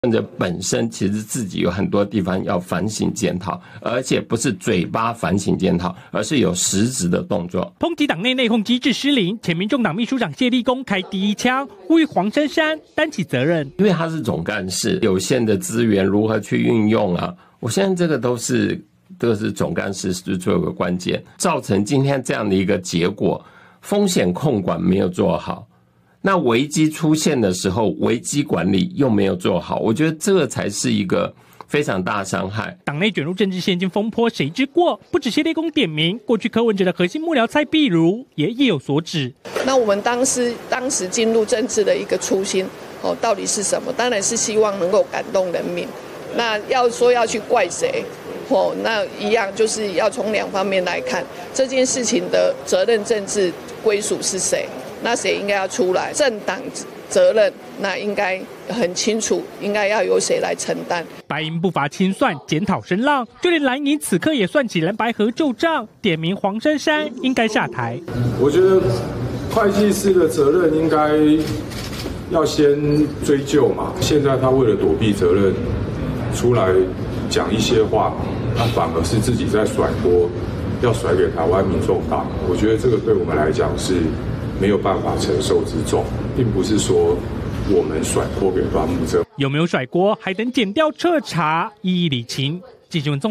者本身其实自己有很多地方要反省检讨，而且不是嘴巴反省检讨，而是有实质的动作。 抨击党内内讧机制失灵，前民众党秘书长谢立功开第一枪，呼吁黄珊珊担起责任。 因为他是总干事，有限的资源如何去运用啊？我现在这个都是总干事是最后一个关键，造成今天这样的一个结果，风险控管没有做好。那危机出现的时候，危机管理又没有做好，我觉得这个才是一个非常大的伤害。 党内卷入政治现金风波，谁之过？不只谢立功点名，过去柯文哲的核心幕僚蔡壁如也意有所指。 那我们当时进入政治的一个初心，到底是什么？当然是希望能够感动人民。那要说要去怪谁？那一样就是要从两方面来看这件事情的责任政治归属是谁。那谁应该要出来？政党责任那应该很清楚，应该要由谁来承担？ 白银不乏清算，检讨声浪，就连蓝营此刻也算起蓝白合旧账，点名黄珊珊应该下台。 我觉得会计师的责任应该要先追究嘛。现在他为了躲避责任，出来讲一些话，他反而是自己在甩锅，要甩给台湾民众党。我觉得这个对我们来讲是没有办法承受之重，并不是说我们甩锅给端木正。 有没有甩锅，还等检调彻查一一理清。记者